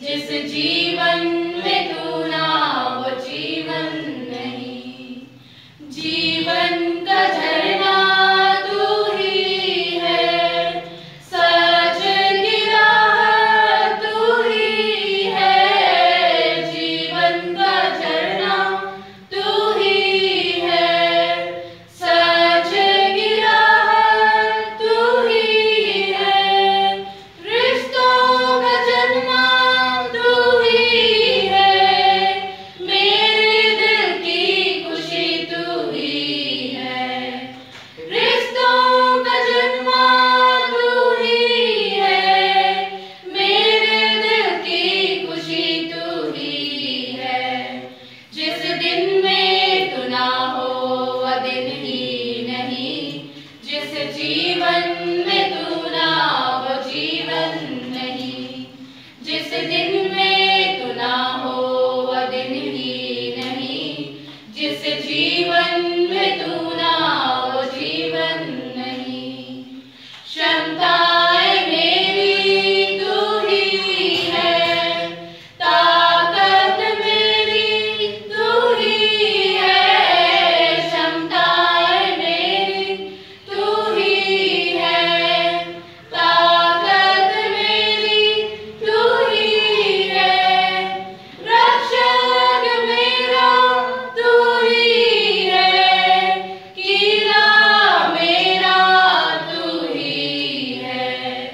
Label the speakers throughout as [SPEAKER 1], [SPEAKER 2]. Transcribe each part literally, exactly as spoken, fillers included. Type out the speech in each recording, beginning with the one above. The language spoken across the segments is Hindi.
[SPEAKER 1] जिस जीवन में तू ना वो जीवन नहीं। जीवन का झरना तू ही है, सच की राह तू ही है। जीवन का झरना तू ही है, सच की राह तू ही है। रिश्तों का जन्मा तू ही है, मेरे दिल की खुशी तू ही है। रिश्तों का जन्मा तू ही है, मेरे दिल की खुशी तू ही है। जिस दिन में तू ना हो वह दिन ही नहीं। जिस जीवन में तू ना वो जीवन नहीं। जिस दिन में तू ना हो वह दिन ही नहीं। जिस जीवन में तू ना वो जीवन नहीं। क्षमताएं मेरी तू ही है, ताकत मेरी तू ही है। क्षमताएं मेरी तू ही है, ताकत मेरी तू ही है। रक्षक मेरा तू ही है, कीला मेरा तू ही है।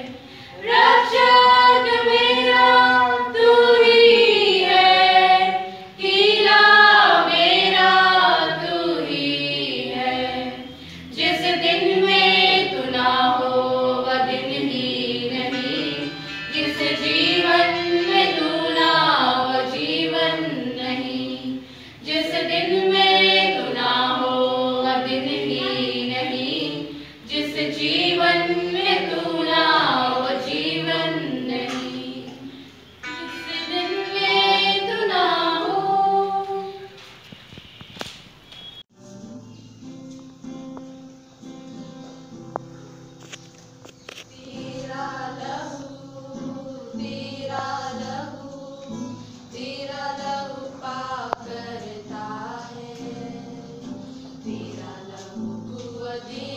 [SPEAKER 1] रक्षक मेरा तू ही है, कीला मेरा तू ही है। जिस दिन में तू ना हो वह दिन ही नहीं। जिस जीवन में तू ना वो जीवन नहीं। जिस दिन में तू ना हो वह दिन ही नहीं। जिस जीवन में तू ना वो जीवन नहीं। जिस दिन में तू ना हो। तेरा लहू तेरा लहू तेरा लहू पाक करता है। तेरा लहू कुवती